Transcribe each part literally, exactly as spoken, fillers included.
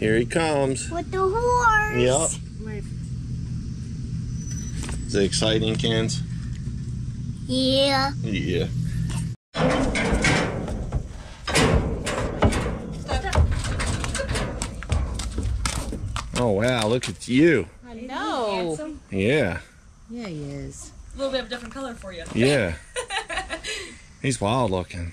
Here he comes. With the horse. Yep. Is it exciting, Kens? Yeah. Yeah. Oh wow, look at you. I know. Yeah. Yeah, he is. A little bit of a different color for you. Yeah. He's wild looking.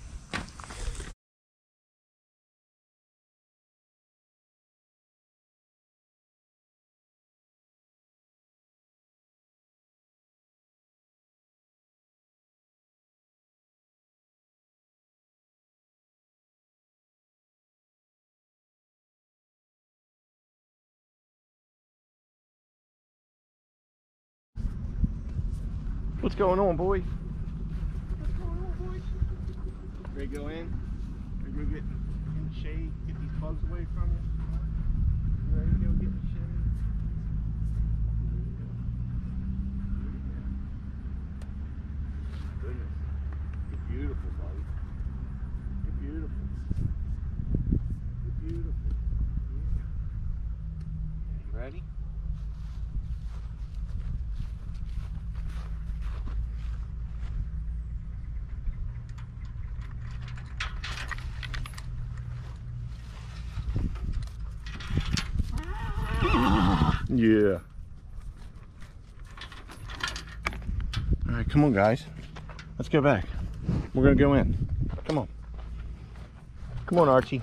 What's going on, boy? What's going on, boy? Ready to go in? Ready to go get in the shade, get these bugs away from you? You ready to go get in the shade? Goodness. You're beautiful, buddy. You're beautiful. You're beautiful. Yeah. You ready? Yeah. All right, come on, guys. Let's go back. We're gonna go in. Come on. Come on, Archie.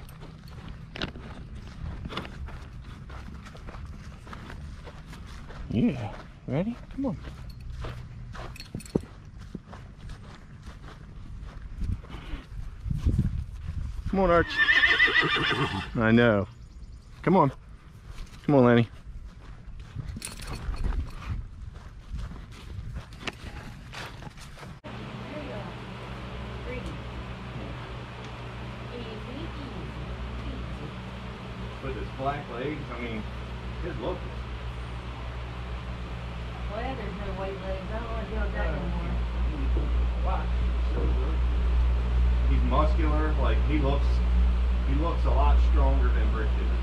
Yeah. Ready? Come on. Come on, Archie. I know. Come on. Come on, Lenny. With his black legs, I mean, his look. Well, there's no white legs. I don't want to do that anymore. Wow. He's muscular, like he looks he looks a lot stronger than Brick did.